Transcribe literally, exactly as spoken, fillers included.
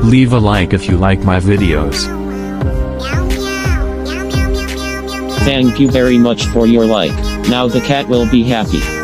Leave a like if you like my videos. Thank you very much for your like. Now the cat will be happy.